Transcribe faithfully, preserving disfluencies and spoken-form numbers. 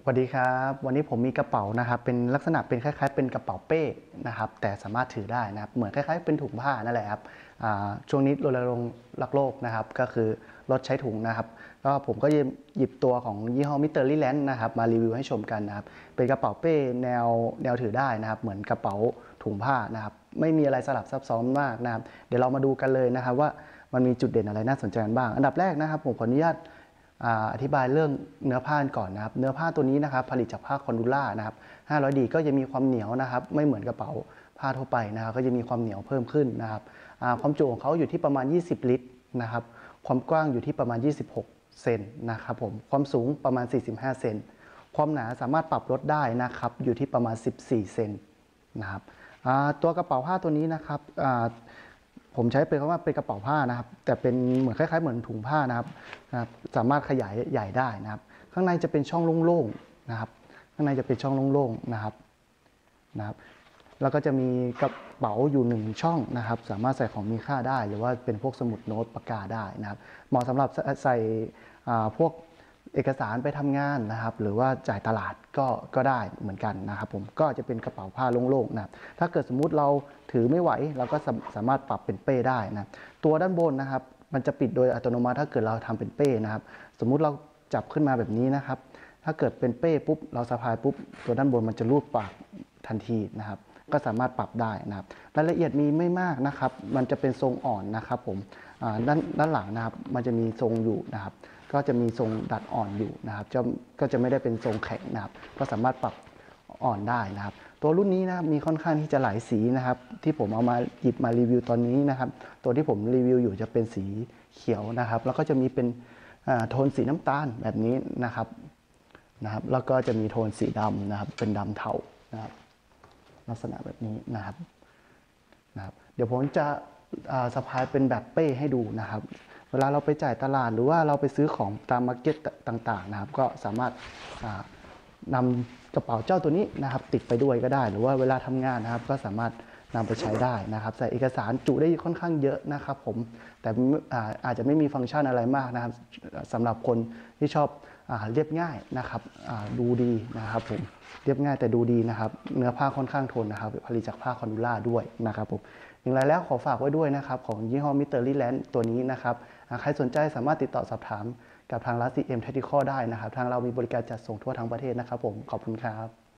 วัสดีครับวันนี้ผมมีกระเป๋านะครับเป็นลักษณะเป็นคล้ายๆเป็นกระเป๋าเป้นะครับแต่สามารถถือได้นะครับเหมือนคล้ายๆเป็นถุงผ้านั่นแหละครับช่วงนี้รณรงค์รักโลกนะครับก็คือลดใช้ถุงนะครับก็ผมก็หยิบตัวของยี่ห้อมิสเตอร์ลี่แลนด์นะครับมารีวิวให้ชมกันนะครับเป็นกระเป๋าเป้แนวแนวถือได้นะครับเหมือนกระเป๋าถุงผ้านะครับไม่มีอะไรสลับซับซ้อนมากนะครับเดี๋ยวเรามาดูกันเลยนะครับว่ามันมีจุดเด่นอะไรน่าสนใจบ้างอันดับแรกนะครับผมขออนุญาตอธิบายเรื่องเนื้อผ้าก่อนนะครับเนื้อผ้าตัวนี้นะครับผลิตจากผ้าคอนดูล่านะครับ ห้าร้อยดี ก็จะมีความเหนียวนะครับไม่เหมือนกระเป๋าผ้าทั่วไปนะครับก็จะมีความเหนียวเพิ่มขึ้นนะครับความจุของเขาอยู่ที่ประมาณยี่สิบลิตรนะครับความกว้างอยู่ที่ประมาณยี่สิบหกเซนนะครับผมความสูงประมาณสี่สิบห้าเซนความหนาสามารถปรับลดได้นะครับอยู่ที่ประมาณสิบสี่เซนนะครับตัวกระเป๋าผ้าตัวนี้นะครับผมใช้เป็นคำว่าเป็นกระเป๋าผ้านะครับแต่เป็นเหมือนคล้ายๆเหมือนถุงผ้านะครับสามารถขยายใหญ่ได้นะครับข้างในจะเป็นช่องโล่งๆนะครับข้างในจะเป็นช่องโล่งๆนะครับนะครับแล้วก็จะมีกระเป๋าอยู่หนึ่งช่องนะครับสามารถใส่ของมีค่าได้หรือว่าเป็นพวกสมุดโน้ตปากกาได้นะครับเหมาะสำหรับใส่พวกเอกสารไปทำงานนะครับหรือว่าจ่ายตลาดก็ก็ได้เหมือนกันนะครับผมก็จะเป็นกระเป๋าผ้าโล่งๆนะครับถ้าเกิดสมมุติเราถือไม่ไหวเราก็สามารถปรับเป็นเป้ได้นะตัวด้านบนนะครับมันจะปิดโดยอัตโนมัติถ้าเกิดเราทำเป็นเป้นะครับสมมุติเราจับขึ้นมาแบบนี้นะครับถ้าเกิดเป็นเป้ปุ๊บเราสะพายปุ๊บตัวด้านบนมันจะรูดปากทันทีนะครับก็สามารถปรับได้นะครับรายละเอียดมีไม่มากนะครับมันจะเป็นทรงอ่อนนะครับผมด้านด้านหลังนะครับมันจะมีทรงอยู่นะครับก็จะมีทรงดัดอ่อนอยู่นะครับจะก็จะไม่ได้เป็นทรงแข็งนะครับก็สามารถปรับอ่อนได้นะครับตัวรุ่นนี้นะครับมีค่อนข้างที่จะหลายสีนะครับที่ผมเอามาหยิบมารีวิวตอนนี้นะครับตัวที่ผมรีวิวอยู่จะเป็นสีเขียวนะครับแล้วก็จะมีเป็นโทนสีน้ำตาลแบบนี้นะครับนะครับแล้วก็จะมีโทนสีดำนะครับเป็นดำเทานะครับลักษณะแบบนี้นะครับนะครับเดี๋ยวผมจะสะพายเป็นแบบเป้ให้ดูนะครับเวลาเราไปจ่ายตลาดหรือว่าเราไปซื้อของตามมาร์เก็ตต่างๆนะครับก็สามารถนำกระเป๋าเจ้าตัวนี้นะครับติดไปด้วยก็ได้หรือว่าเวลาทำงานนะครับก็สามารถนำไปใช้ได้นะครับใส่เอกสารจุได้ค่อนข้างเยอะนะครับผมแต่อาจจะไม่มีฟังก์ชันอะไรมากนะครับสำหรับคนที่ชอบเรียบง่ายนะครับดูดีนะครับผมเรียบง่ายแต่ดูดีนะครับเนื้อผ้าค่อนข้างทนนะครับผลิตจากผ้าคอนดูล่าด้วยนะครับผมอย่างไรแล้วขอฝากไว้ด้วยนะครับของยี่ห้อมิสเตอร์ลี่แลนด์ตัวนี้นะครับใครสนใจสามารถติดต่อสอบถามกับทางร้าน ซี เอ็ม Tactical ได้นะครับทางเรามีบริการจัดส่งทั่วทั้งประเทศนะครับผมขอบคุณครับ